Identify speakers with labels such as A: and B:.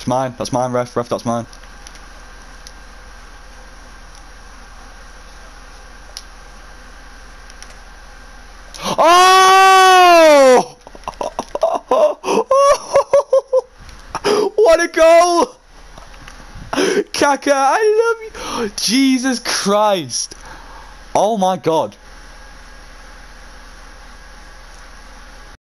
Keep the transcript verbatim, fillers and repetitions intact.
A: It's mine. That's mine, ref. Ref, that's mine. Oh! What a goal! Kaka, I love you. Jesus Christ. Oh my God.